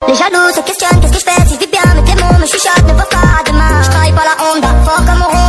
Les jaloux se questionnent, qu'est-ce que je fais si je vis bien, mes démons me chuchotent, ne peuvent pas demain. Je travaille pas la Honda, fort comme mon